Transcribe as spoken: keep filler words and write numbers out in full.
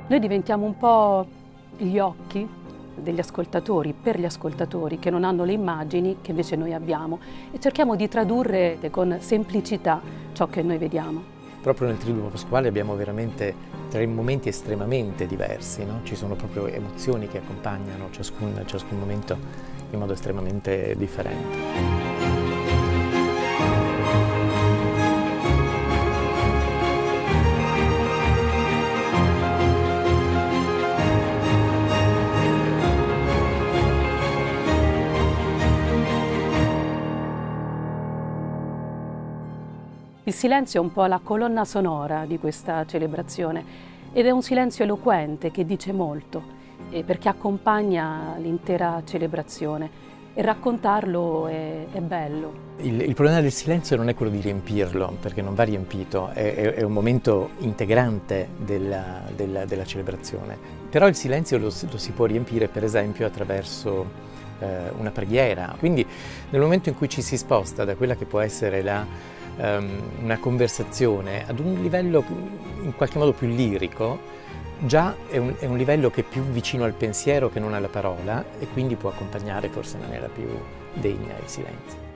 Noi diventiamo un po' gli occhi degli ascoltatori, per gli ascoltatori che non hanno le immagini che invece noi abbiamo, e cerchiamo di tradurre con semplicità ciò che noi vediamo. Proprio nel Triduo Pasquale abbiamo veramente tre momenti estremamente diversi, no? Ci sono proprio emozioni che accompagnano ciascun, ciascun momento in modo estremamente differente. Il silenzio è un po' la colonna sonora di questa celebrazione ed è un silenzio eloquente che dice molto, eh, perché accompagna l'intera celebrazione e raccontarlo è, è bello. Il, il problema del silenzio non è quello di riempirlo, perché non va riempito, è, è, è un momento integrante della, della, della celebrazione. Però il silenzio lo, lo si può riempire per esempio attraverso eh, una preghiera. Quindi nel momento in cui ci si sposta da quella che può essere la una conversazione ad un livello in qualche modo più lirico, già è un, è un livello che è più vicino al pensiero che non alla parola, e quindi può accompagnare forse in maniera più degna il silenzio.